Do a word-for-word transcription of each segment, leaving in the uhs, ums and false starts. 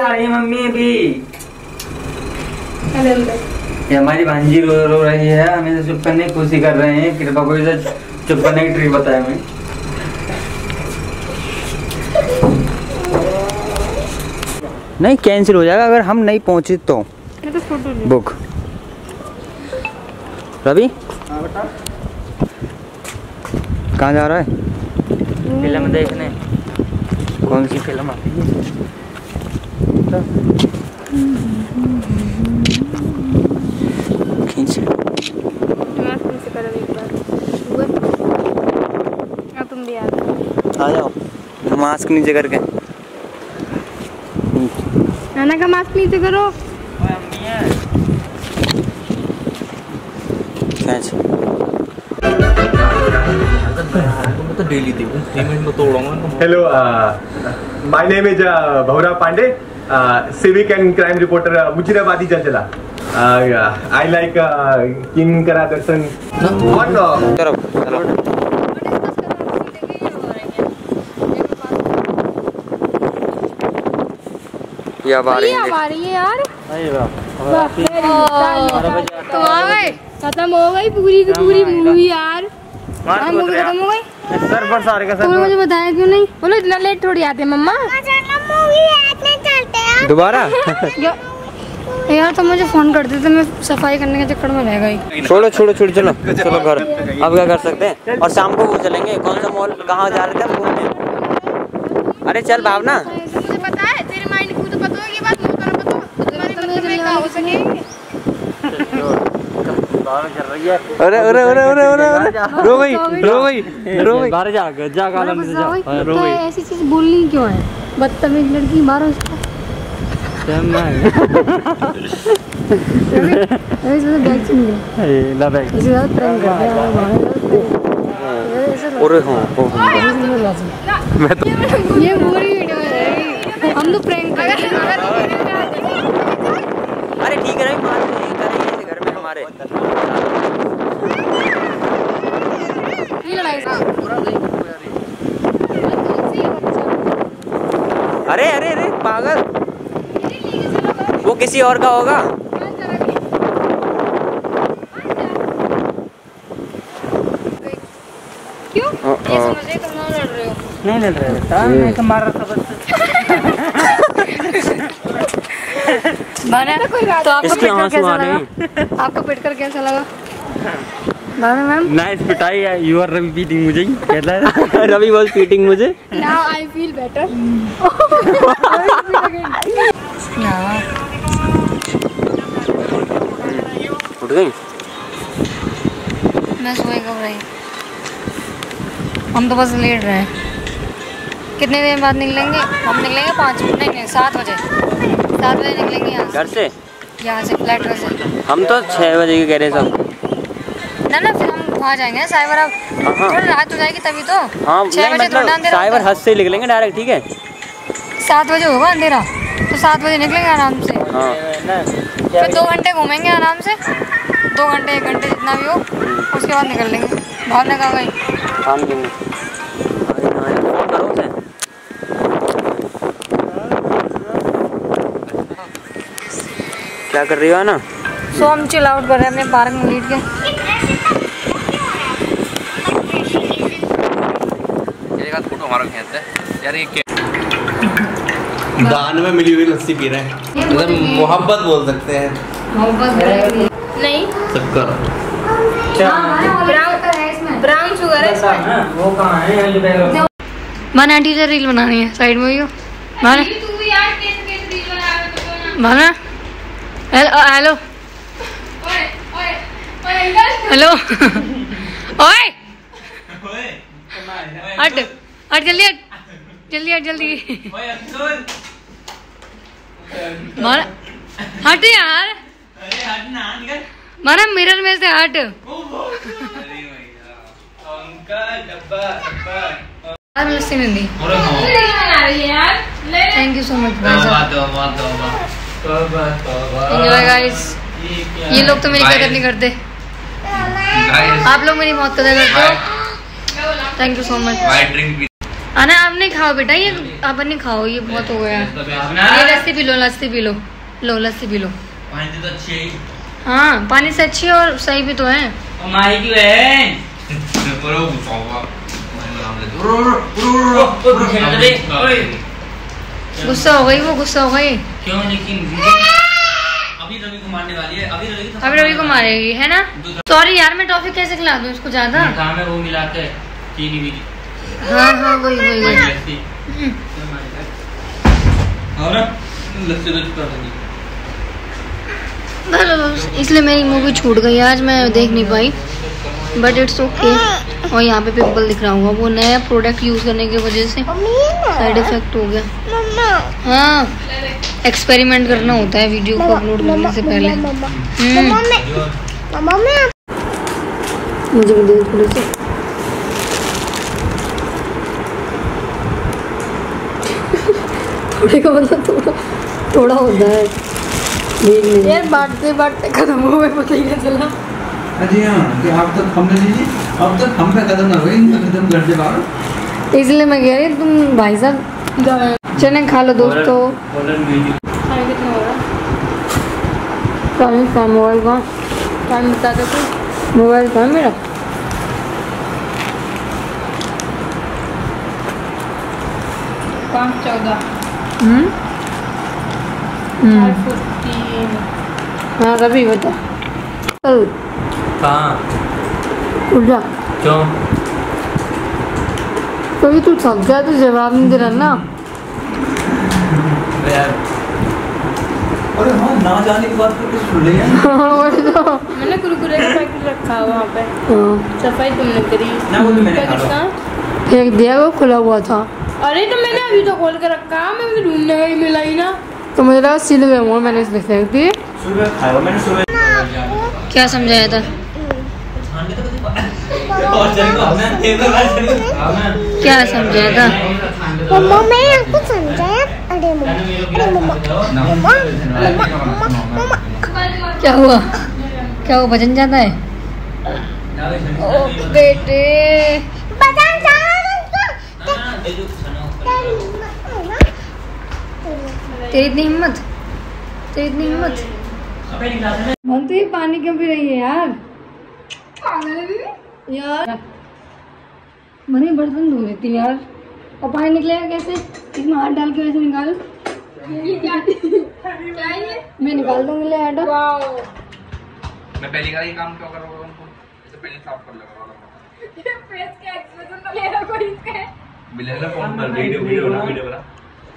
आ रही है मम्मी अभी। ये हमारी भांजी रो रो रही है, हमें चुप करने की कोशिश कर रहे हैं। कृपा को इसे चुप करने की ट्रिक बताया मैं। नहीं कैंसिल हो जाएगा अगर हम नहीं पहुंचे तो। बुक रवि कहाँ जा रहा है? फिल्म देखने। कौन सी फिल्म आ रही है? खींच तुम भी आ जाओ। मास्क नीचे करके। नाना का मास्क नीचे करो। तो डेली पेमेंट में तोड़ूंगा। Hello, my name is Bhavra Pandey, civic and crime reporter, मुजीराबादी जलजला। आई लाइक किंग करा दर्शन। ये अब आ रही है यार। तुम आ गए, खत्म हो गई पूरी की पूरी मूवी यार। मूवी खत्म हो गई। सर पर सारे का सर तुमने मुझे बताया क्यों नहीं? बोलो इतना लेट थोड़ी आते मम्मा। दोबारा यार तुम मुझे फोन करते तो मैं सफाई करने के चक्कर में रह गई। छोड़ो छोड़ो छोड़ो चलो चलो घर। अब क्या कर सकते हैं? और शाम को वो चलेंगे। कौन सा मॉल, कहाँ जा रहे थे घूमने? अरे चल भावना। मुझे पता है तेरे माइंड को तो पता है ये बात। मुझे कर पता है हो सके। अरे अरे अरे अरे अरे रो गई रो गई रो गई। बाहर जा जा कालम से जा। रो गई। ऐसी चीज बोलनी क्यों है? बदतमीज लड़की मारो इसको। ऐसे बैग छीन गया। ए ला बैग। इसे बात प्रैंक कर रहे हैं। अरे हां मैं तो ये पूरी वीडियो है। हम तो प्रैंक कर रहे हैं। अरे ठीक है मार नहीं कर रही है घर में हमारे। ये लड़ाई अरे अरे अरे पागल, वो किसी और का होगा। क्यों? ये समझे तुम ना लड़ रहे हो। नहीं लड़ रहे बेटा, मैं तो मार रहा था बस। माना तो आपको इसके पिटकर आंसू कैसा आ रहे लगा? आपको पिटकर कैसा लगा? माना मैम नाइस पिटाई है। यू आर रवि बीटिंग मुझे ही कहता है। रवि वाज बीटिंग मुझे। Now I feel better. उठ गई। मैं सोई कब रही? हम तो बस लेट रहे हैं। कितने देर बाद निकलेंगे? हम निकलेंगे पाँच नहीं नहीं सात बजे। सात बजे निकलेंगे यहाँ घर से। यहाँ से फ्लैट से। हम तो छः बजे के कह रहे सब। ना ना फिर हम वहाँ जाएंगे साइबर। अब थोड़ा रात हो जाएगी तभी तो। हाँ छः बजे थोड़ा अंधेरा साइबर हद से निकलेंगे डायरेक्ट। ठीक है सात बजे होगा अंधेरा तो सात बजे निकलेंगे आराम से। हाँ फिर दो घंटे घूमेंगे आराम से। दो घंटे एक घंटे जितना भी हो उसके बाद निकल लेंगे। भावना कहाँ गई? काम देंगे। क्या कर रही हो ना? सो हम चिल आउट कर रहे हैं अपने पार्क में लेट के। फोटो हमारा खींचते हैं यार। ये दान में मिली हुई लस्सी पी रहे हैं। मतलब मोहब्बत बोल सकते हैं। मोहब्बत नहीं शक्कर ब्राउन शुगर है इसमें। वो कहाँ है? माना टीचर रील बनानी है साइड में। यो माना माना हेलो हेलो ओए हट हट जल्दी हट जल्दी हट जल्दी माना हट यार। माना मिरर में से हट। लस्सी नहीं दी। थैंक यू सो मच भाई साहब। Enjoy guys. ये लोग तो मेरी कदर नहीं करते। आप लोग मेरी बहुत कदर करते हो। Thank you so much. अना आप नहीं खाओ बेटा, ये आप नहीं खाओ, ये बहुत हो गया। ये लस्सी पी लो, लस्सी पी लो, लो लस्सी पी लो। पानी तो अच्छी है। हाँ पानी से अच्छी और सही भी तो है। माई की बहन गुस्सा हो गई वो, गुस्सा हो गई। क्यों? लेकिन अभी रवि को मारने वाली है, अभी रवि अभी रवि को मारेगी है ना। सॉरी यार, मैं टॉफी कैसे खिला दूँ इसको ज्यादा? काम है वो मिला के चीनी भी। हाँ हाँ वही वही वही। और लस्सी तो कर देंगे। इसलिए मेरी मूवी छूट गई आज, मैं देख नहीं पाई, बट इट्स ओके। और यहाँ पे पिंपल दिख रहा होगा, वो नया प्रोडक्ट यूज करने की वजह से साइड इफेक्ट हो गया। हाँ एक्सपेरिमेंट करना होता है वीडियो को अपलोड करने से पहले। मुझे भी दे थोड़े से। थोड़े का मतलब थोड़ा थोड़ा होता है यार, बांटते बांटते खत्म हो गए, पता ही नहीं चला। अजी हाँ कि आप तक हमने लीजिए, अब तक हम पे खत्म ना हुए, इनका खत्म कर दे बाहर। इसलिए मैं कह रही तुम भाई साहब चने खा लो दोस्तों। टाइम कितना हो रहा? टाइम का मोबाइल का टाइम बता दो तो। मोबाइल का मेरा पाँच चौदह। हम्म हाँ कभी बता। कहाँ? उठ जा। क्यों? कभी तू थक जाए तो जवाब नहीं दे रहा ना। यार अरे हाँ ना जाने की बात करके सुन रही है। हाँ वही तो। मैंने कुरकुरे का पैकेट रखा वहाँ पे, हाँ सफाई तुमने करी ना वो तो मैंने खा किसका? फेंक दिया, वो खुला हुआ था। अरे तो मैंने अभी तो खोल के रखा, मैं मुझे ढूंढने गई मिला ही ना। तो मुझे लगा सिल गए वो, मैंने इसमें फेंक दिए। सुबह खाया मैंने सुबह। क्या समझाया था? क्या समझाया था? मम्मा मैं आपको समझाया। अरे मम्मा मम्मा मम्मा मम्मा क्या हुआ? क्या वो भजन जाता है? ओ बेटे बता जा। तेरी इतनी हिम्मत, तेरी इतनी हिम्मत। मन तो ये पानी क्यों पी रही है यार? यार मनी बर्तन धो देती है यार, और पानी निकलेगा कैसे? इसमें हाथ डाल के वैसे निकाल। मैं निकाल दूंगी, ले आटा। मैं पहली बार ये काम क्यों कर रहा हूँ उनको? इससे पहले साफ कर लगा रहा हूँ। फोन पर वीडियो वीडियो बना वीडियो बना।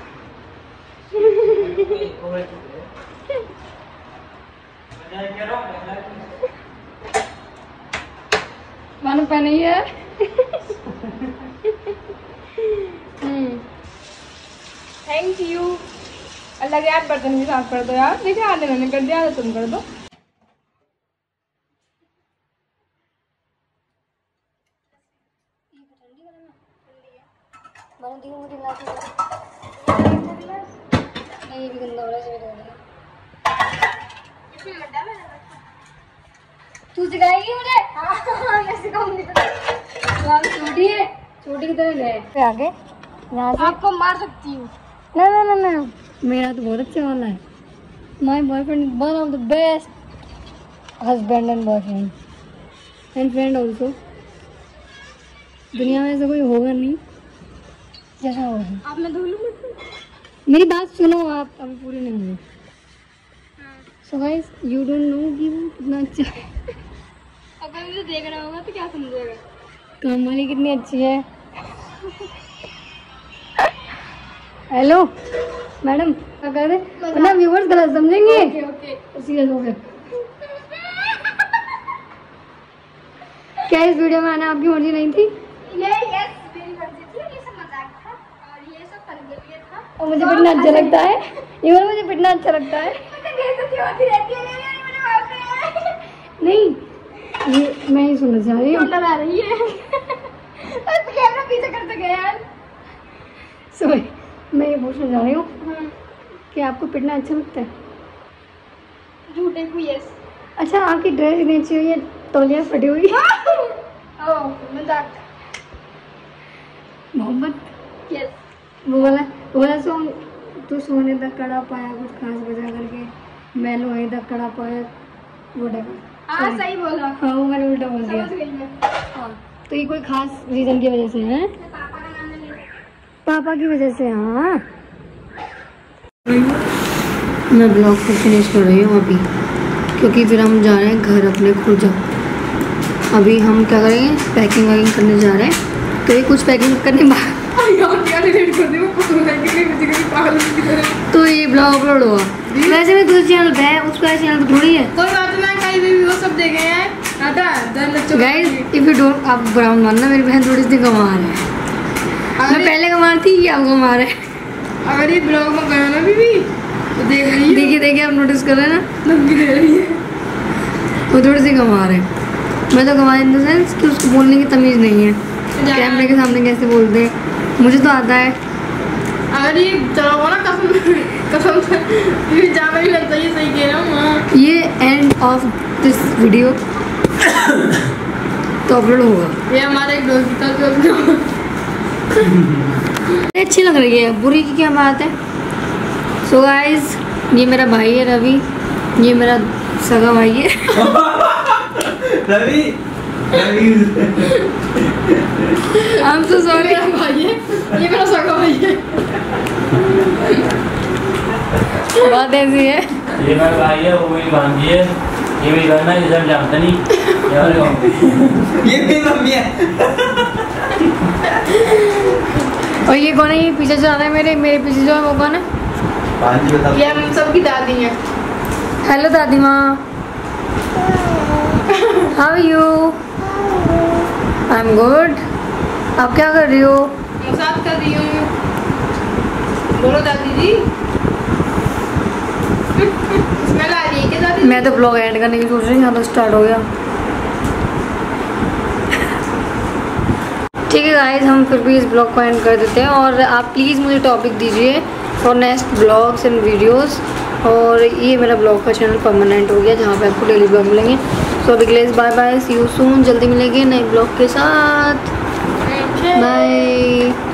मैंने पहनी है। Thank you. अल्लाह के यार बर्तन भी साफ कर दो यार। देखिए आधे मैंने कर दिया, आधे तुम कर दो। ये भी गंदा हो रहा है, तू सिखाएगी मुझे? हाँ मैं सिखाऊंगी तुझे। छोटी है, छोटी की तरह ले आगे यहाँ से। आपको मार सकती हूँ। ना ना ना ना, मेरा तो बहुत अच्छा वाला है। My boyfriend is one of the best husband and boyfriend and friend also. दुनिया में ऐसा कोई होगा नहीं जैसा होगा। आप मैं धो लूँ? मेरी बात सुनो, आप अभी पूरी नहीं हुई। So guys you don't know कि वो कितना अच्छा है। अगर मुझे देख रहा होगा तो क्या समझेगा? काम वाली कितनी अच्छी है। हेलो मैडम, क्या कह रहे? वरना व्यूअर्स गलत समझेंगे। Okay okay. सीरियस हो गए। क्या इस वीडियो में आना आपकी मर्जी नहीं थी? ये यस मेरी मर्जी थी, ये सब मजाक था और ये सब फन के लिए था। और मुझे पिटना अच्छा लगता है, इवन मुझे पिटना अच्छा लगता है। नहीं ये मैं ही सुनना चाह रही हूँ। आ रही है तो कैमरा पीछे करते गए यार। सो मैं ये पूछना चाह रही हूँ कि आपको पिटना अच्छा लगता है? झूठे को यस। अच्छा आपकी ड्रेस इतनी अच्छी हुई है, तौलिया फटी हुई। ओह मजाक। मोहब्बत वो बोला वो बोला सो तू सोने तक कड़ा पाया कुछ खास बजा करके, मैं लोहे तक कड़ा पाया वो डर। हाँ सही बोला। हाँ वो मैंने उल्टा बोल दिया। समझ गई मैं। हाँ तो ये कोई खास रीजन की वजह से है? पापा की वजह से। हाँ मैं ब्लॉग को फिनिश कर रही हूँ अभी, क्योंकि फिर हम जा रहे हैं घर अपने खुर्जा। अभी हम क्या करेंगे, पैकिंग वैकिंग करने जा रहे हैं। तो ये कुछ पैकिंग करने बाद तो ये ब्लॉग अपलोड हुआ। वैसे भी दूसरे चैनल पे है, उसका चैनल तो थोड़ी है। कोई बात नहीं, कहीं भी वो सब देखे हैं। गाइस इफ यू डोंट, आप बुरा मत मानना, मेरी बहन थोड़ी सी कमा रही है। मैं पहले कमा रही थी, ये अब कमा रहे हैं। अगर ये ब्लॉग में गया ना बीबी तो देख रही है। देखिए देखिए आप नोटिस कर रहे हैं ना, धमकी दे रही है। वो थोड़ी सी कमा रहे हैं। मैं तो कमा इन द सेंस कि उसको बोलने की तमीज़ नहीं है, कैमरे के सामने कैसे बोलते हैं, मुझे तो आता है। अगर ये चलाओ ना कसम कसम से ये जाना ही लगता है, ये सही कह रहा हूँ। ये एंड ऑफ दिस वीडियो तो अपलोड होगा। ये हमारा एक दोस्त था जो अच्छी लग रही है, बुरी की क्या बात है। सो गाइस ये मेरा भाई है रवि, ये मेरा सगा भाई है Ravi Ravi I am so sorry. मेरा भाई है, ये मेरा सगा भाई है। बात ऐसी है। ये मेरा भाई है, वो मेरी भांजी है, ये मेरी बहन है, जिसे हम जानते नहीं। ये मेरी मम्मी है। और ये कौन है? ये पीछे जो आ रहा है मेरे मेरे पीछे जो है वो कौन है? ये हम सबकी दादी है। हेलो दादी माँ, how are you? I am good. आप क्या कर रही हो? मसाज कर रही हूँ। बोलो दादी जी। स्मेल आ रही है क्या दादी? मैं तो ब्लॉग एंड करने की सोच रही हूँ, यहाँ तो स्टार्ट हो गया। ठीक है गाइस, हम फिर भी इस ब्लॉग को एंड कर देते हैं। और आप प्लीज़ मुझे टॉपिक दीजिए for next blogs and videos. और ये मेरा ब्लॉग का चैनल परमानेंट हो गया, जहाँ पे आपको डेली ब्लॉग मिलेंगे। सो अभी के लिए bye bye, see you soon. जल्दी मिलेंगे नए ब्लॉग के साथ। बाय।